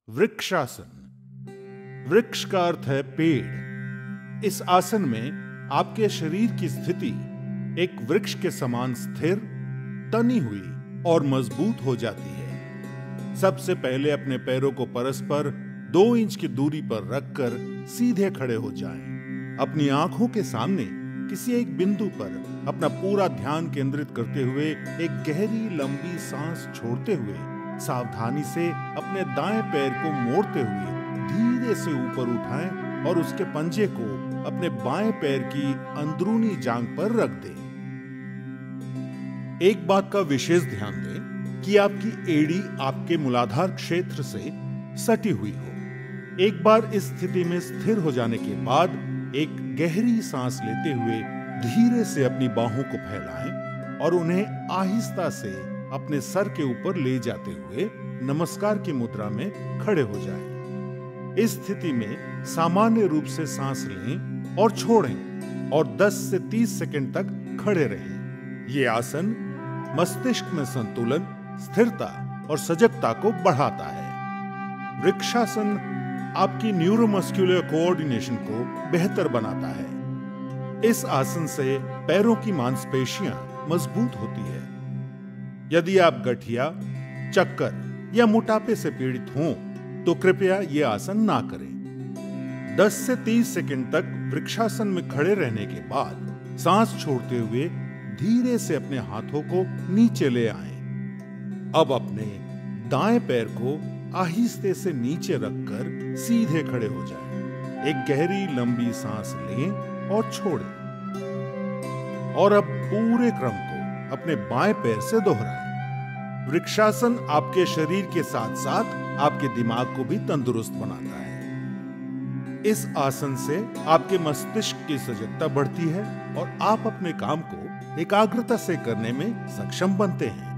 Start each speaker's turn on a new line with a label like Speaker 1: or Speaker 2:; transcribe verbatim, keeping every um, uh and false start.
Speaker 1: वृक्षासन। वृक्ष का अर्थ है पेड़। इस आसन में आपके शरीर की स्थिति एक वृक्ष के समान स्थिर, तनी हुई और मजबूत हो जाती है। सबसे पहले अपने पैरों को परस्पर दो इंच की दूरी पर रखकर सीधे खड़े हो जाएं। अपनी आंखों के सामने किसी एक बिंदु पर अपना पूरा ध्यान केंद्रित करते हुए एक गहरी लंबी सांस छोड़ते हुए सावधानी से अपने दाएं पैर को मोड़ते हुए धीरे से ऊपर उठाएं और उसके पंजे को अपने बाएं पैर की अंदरूनी जांघ पर रख दें। एक बात का विशेष ध्यान दें कि आपकी एड़ी आपके मूलाधार क्षेत्र से सटी हुई हो। एक बार इस स्थिति में स्थिर हो जाने के बाद एक गहरी सांस लेते हुए धीरे से अपनी बाहों को फैलाएं और उन्हें आहिस्ता से अपने सर के ऊपर ले जाते हुए नमस्कार की मुद्रा में खड़े हो जाएं। इस स्थिति में सामान्य रूप से सांस लें और छोड़ें और दस से तीस सेकंड तक खड़े रहें। ये आसन मस्तिष्क में संतुलन, स्थिरता और सजगता को बढ़ाता है। वृक्षासन आपकी न्यूरोमस्कुलर कोऑर्डिनेशन को बेहतर बनाता है। इस आसन से पैरों की मांसपेशियां मजबूत होती है। यदि आप गठिया, चक्कर या मोटापे से पीड़ित हों तो कृपया यह आसन ना करें। दस से तीस सेकंड तक वृक्षासन में खड़े रहने के बाद सांस छोड़ते हुए धीरे से अपने हाथों को नीचे ले आएं। अब अपने दाएं पैर को आहिस्ते से नीचे रखकर सीधे खड़े हो जाएं। एक गहरी लंबी सांस लें और छोड़ें और अब पूरे क्रम को अपने बाएं पैर से दोहराएं। वृक्षासन आपके शरीर के साथ साथ आपके दिमाग को भी तंदुरुस्त बनाता है। इस आसन से आपके मस्तिष्क की सजगता बढ़ती है और आप अपने काम को एकाग्रता से करने में सक्षम बनते हैं।